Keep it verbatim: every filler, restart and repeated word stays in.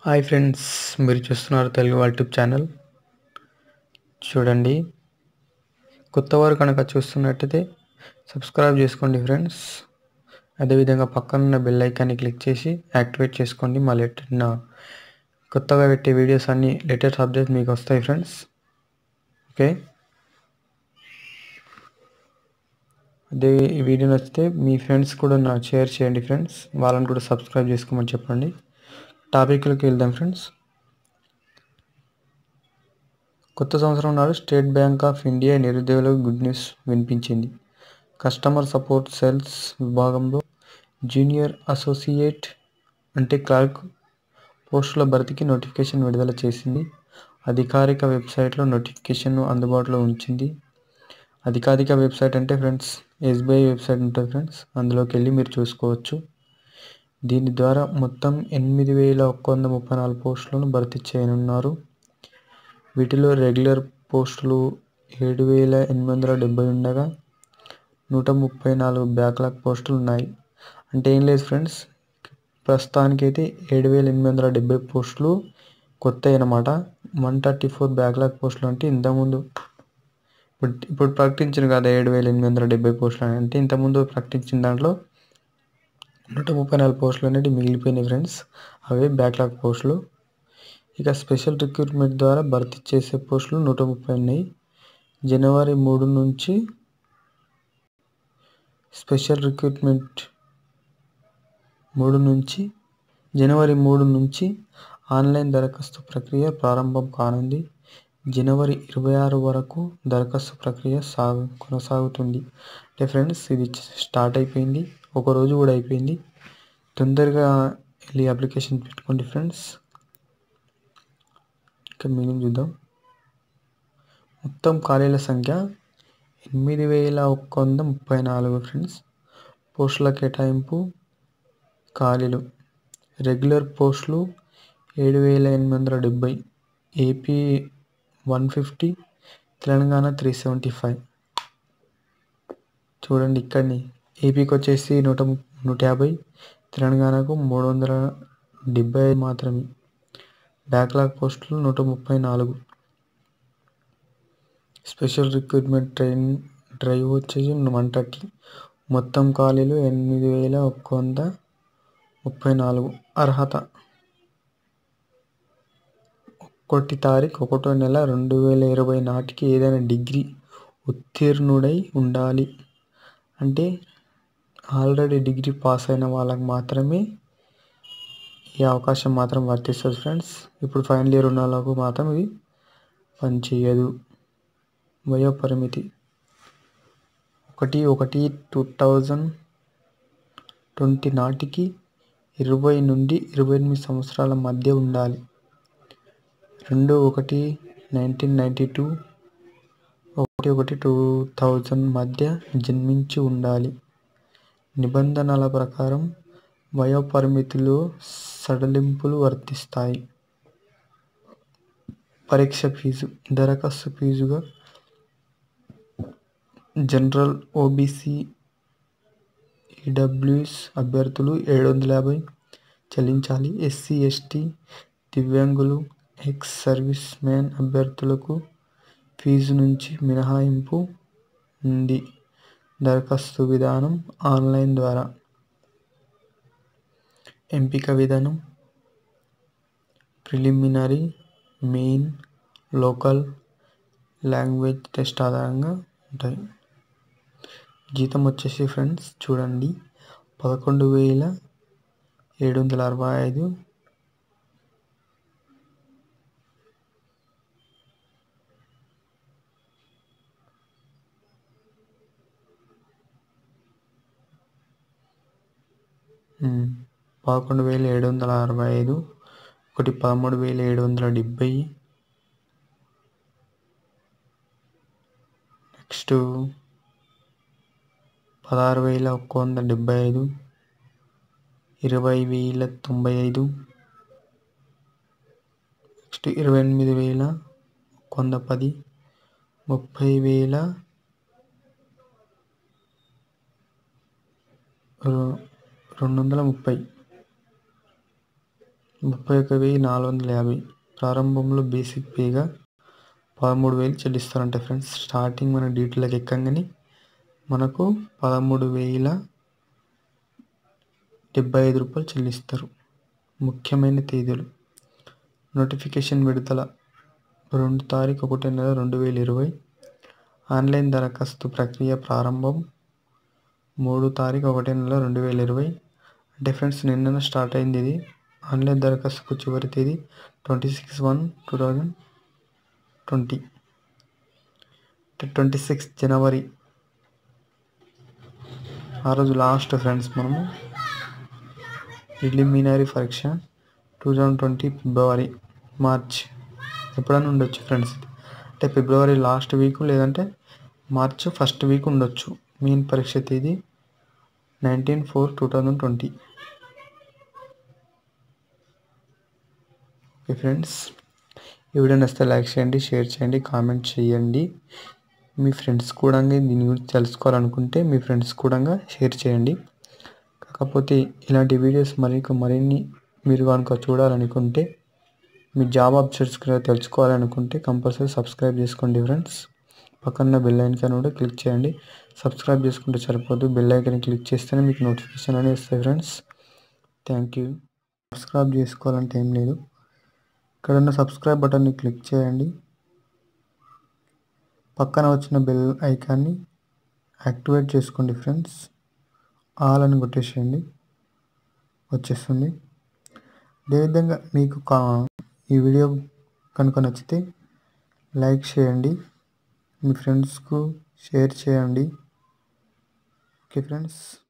Hi friends, మీరు చూస్తున్నారు Telugu YouTube channel. చూడండి, కొత్తవారు కనుక చూస్తున్నట్టయితే సబ్స్క్రైబ్ చేసుకోండి ఫ్రెండ్స్. అదేవిధంగా పక్కనున్న బెల్ ఐకాన్ని క్లిక్ చేసి యాక్టివేట్ చేసుకోండి. మా లేటెస్ట్ కొత్తగా పెట్టే వీడియోస్ అన్ని లేటెస్ట్ అప్డేట్ మీకు వస్తాయి ఫ్రెండ్స్. ఓకే, అదే ఈ వీడియో నచ్చితే మీ ఫ్రెండ్స్ కూడా నా షేర్ చేయండి ఫ్రెండ్స్. వాళ్ళని కూడా సబ్స్క్రైబ్ చేసుకోమని చెప్పండి. టాపిక్లోకి వెళ్దాం ఫ్రెండ్స్. కొత్త సంవత్సరం నాడు స్టేట్ బ్యాంక్ ఆఫ్ ఇండియా నిరుద్యోగులకు గుడ్ న్యూస్ వినిపించింది. కస్టమర్ సపోర్ట్ సేల్స్ విభాగంలో జూనియర్ అసోసియేట్ అంటే క్లర్క్ పోస్టుల భర్తీకి నోటిఫికేషన్ విడుదల చేసింది. అధికారిక వెబ్సైట్లో నోటిఫికేషన్ను అందుబాటులో ఉంచింది. అధికారిక వెబ్సైట్ అంటే ఫ్రెండ్స్ ఎస్బీఐ వెబ్సైట్ ఉంటుంది ఫ్రెండ్స్, అందులోకి వెళ్ళి మీరు చూసుకోవచ్చు. దీని ద్వారా మొత్తం ఎనిమిది వేల ఒక్క వంద ముప్పై నాలుగు పోస్టులను భర్తీ చేయనున్నారు. వీటిలో రెగ్యులర్ పోస్టులు ఏడు వేల ఎనిమిది వందల డెబ్బై ఉండగా నూట ముప్పై నాలుగు బ్యాక్లాగ్ పోస్టులు ఉన్నాయి. అంటే ఏం లేదు ఫ్రెండ్స్, ప్రస్తుతానికైతే ఏడు వేల ఎనిమిది వందల డెబ్బై పోస్టులు కొత్త అన్నమాట. వన్ థర్టీ ఫోర్ బ్యాక్లాగ్ పోస్టులు అంటే ఇంతకుముందు ఇప్పుడు ఇప్పుడు ప్రకటించిన కదా ఏడు వేల ఎనిమిది వందల డెబ్బై పోస్టులు అంటే ఇంతకుముందు ప్రకటించిన దాంట్లో నూట ముప్పై నాలుగు పోస్టులు అనేవి మిగిలిపోయినాయి ఫ్రెండ్స్, అవే బ్యాక్లాగ్ పోస్టులు. ఇక స్పెషల్ రిక్రూట్మెంట్ ద్వారా భర్తీ చేసే పోస్టులు నూట ముప్పై ఉన్నాయి. జనవరి మూడు నుంచి స్పెషల్ రిక్రూట్మెంట్ మూడు నుంచి జనవరి మూడు నుంచి ఆన్లైన్ దరఖాస్తు ప్రక్రియ ప్రారంభం కానుంది. జనవరి ఇరవై ఆరు వరకు దరఖాస్తు ప్రక్రియ సాగు కొనసాగుతుంది. అంటే ఫ్రెండ్స్ ఇది స్టార్ట్ అయిపోయింది, ఒకరోజు కూడా అయిపోయింది. తొందరగా వెళ్ళి అప్లికేషన్ పెట్టుకోండి ఫ్రెండ్స్. ఇక మీనింగ్ చూద్దాం. మొత్తం ఖాళీల సంఖ్య ఎనిమిది వేల ఒక్క వంద ముప్పై నాలుగు ఫ్రెండ్స్. పోస్టుల కేటాయింపు ఖాళీలు రెగ్యులర్ పోస్టులు ఏడు వేల ఎనిమిది వందల డెబ్బై, AP one fifty, Telangana three seventy five. చూడండి ఇక్కడిని ఏపీకి వచ్చేసి నూట నూట యాభై, తెలంగాణకు మూడు వందల డెబ్బై ఐదు మాత్రమే. బ్యాక్లాగ్ పోస్టులు నూట ముప్పై నాలుగు. స్పెషల్ రిక్రూట్మెంట్ ట్రైన్ డ్రైవ్ వచ్చేసి వన్ థర్టీ. మొత్తం ఖాళీలు ఎనిమిది వేల ఒక్క వంద ముప్పై నాలుగు. అర్హత ఒకటి తారీఖు ఒకటో నెల రెండు వేల ఇరవై నాటికి ఏదైనా డిగ్రీ ఉత్తీర్ణుడై ఉండాలి. అంటే ఆల్రెడీ డిగ్రీ పాస్ అయిన వాళ్ళకి మాత్రమే ఈ అవకాశం మాత్రం వర్తిస్తుంది ఫ్రెండ్స్. ఇప్పుడు ఫైనల్ ఇయర్ ఉన్న వాళ్ళకు మాత్రం ఇది పనిచేయదు. వయో పరిమితి ఒకటి ఒకటి టూ థౌజండ్ ట్వంటీ నాటికి ఇరవై నుండి ఇరవై ఎనిమిది సంవత్సరాల మధ్య ఉండాలి. రెండు ఒకటి నైన్టీన్ నైంటీ టూ ఒకటి ఒకటి టూ థౌజండ్ మధ్య జన్మించి ఉండాలి. నిబంధనల ప్రకారం వయో పరిమితిలో సడలింపులు వర్తిస్తాయి. పరీక్ష ఫీజు దరఖాస్తు ఫీజుగా జనరల్, ఓబీసీ, ఈడబ్ల్యూఎస్ అభ్యర్థులు ఏడు వందల యాభై చెల్లించాలి. ఎస్సీ, ఎస్టీ, దివ్యాంగులు, ఎక్స్ సర్వీస్ మ్యాన్ అభ్యర్థులకు ఫీజు నుంచి మినహాయింపు ఉంది. దరఖాస్తు విధానం ఆన్లైన్ ద్వారా. ఎంపిక విధానం preliminary, main, local language test ఆధారంగా ఉంటాయి. జీతం వచ్చేసి ఫ్రెండ్స్ చూడండి పదకొండు వేల ఏడు వందల అరవై ఐదు పదకొండు వేల ఏడు వందల అరవై ఐదు ఒకటి పదమూడు వేల ఏడు వందల డెబ్బై. నెక్స్ట్ పదహారు వేల ఒక్క వంద డెబ్బై ఐదు, ఇరవై వేల తొంభై ఐదు. నెక్స్ట్ ఇరవై ఎనిమిది వేల ఒక్క వంద పది, ముప్పై వేల రెండు వందల ముప్పై. ముప్పై ఒక్క వెయ్యి నాలుగు వందల యాభై ప్రారంభంలో బేసిక్ పేగా పదమూడు వేలు చెల్లిస్తారంట ఫ్రెండ్స్. స్టార్టింగ్ మన డ్యూటీలకు ఎక్కంగానే మనకు పదమూడు వేల డెబ్బై ఐదు రూపాయలు చెల్లిస్తారు. ముఖ్యమైన తేదీలు: నోటిఫికేషన్ విడుదల రెండు తారీఖు ఒకటి నెల రెండు వేల ఇరవై. ఆన్లైన్ దరఖాస్తు ప్రక్రియ ప్రారంభం మూడు తారీఖు ఒకటి నెల రెండు వేల ఇరవై. అంటే ఫ్రెండ్స్ నిన్న స్టార్ట్ అయింది ఇది. ఆన్లైన్ దరఖాస్తుకు చివరి తేదీ twenty six one two thousand twenty twenty six జనవరి ఆ రోజు లాస్ట్ ఫ్రెండ్స్. మనము ప్రిలిమినరీ పరీక్ష టూ థౌజండ్ ట్వంటీ ఫిబ్రవరి మార్చ్ ఎప్పుడైనా ఉండొచ్చు ఫ్రెండ్స్. అంటే ఫిబ్రవరి లాస్ట్ వీక్ లేదంటే మార్చ్ ఫస్ట్ వీక్ ఉండొచ్చు. మెయిన్ పరీక్ష తేదీ nineteen four two thousand twenty. Okay friends, ఈ వీడియో నచ్చితే లైక్ చేయండి, షేర్ చేయండి, కామెంట్ చేయండి. మీ ఫ్రెండ్స్ కూడా దీని గురించి తెలుసుకోవాలనుకుంటే మీ ఫ్రెండ్స్ కూడా షేర్ చేయండి. కాకపోతే ఇలాంటి వీడియోస్ మరి మరిన్ని మీరు కనుక చూడాలనుకుంటే, మీ జాబ్ అప్డేట్స్ తెలుసుకోవాలనుకుంటే కంపల్సరీ సబ్స్క్రైబ్ చేసుకోండి ఫ్రెండ్స్. పక్కన బెల్ ఐకాన్ కూడా క్లిక్ చేయండి. సబ్స్క్రైబ్ చేసుకుంటే సరిపోదు, బెల్ ఐకాన్ క్లిక్ చేస్తేనే మీకు నోటిఫికేషన్ అనేది వస్తాయి ఫ్రెండ్స్. Thank you. సబ్స్క్రైబ్ చేసుకోవాలంటే ఏం లేదు, ఇక్కడ ఉన్న సబ్స్క్రైబ్ బటన్ని క్లిక్ చేయండి. పక్కన వచ్చిన బెల్ ఐకాన్ని యాక్టివేట్ చేసుకోండి ఫ్రెండ్స్. ఆల్ అని కొట్టేసేయండి, వచ్చేస్తుంది. అదేవిధంగా మీకు కా ఈ వీడియో కనుక నచ్చితే లైక్ చేయండి, మీ ఫ్రెండ్స్కు షేర్ చేయండి. Okay friends.